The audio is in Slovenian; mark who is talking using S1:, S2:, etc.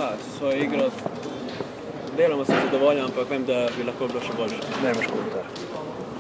S1: Ja, svojo igro deloma sem zadovoljen, ampak vem, da bi lahko bilo še boljše.
S2: Ne imaš komentar.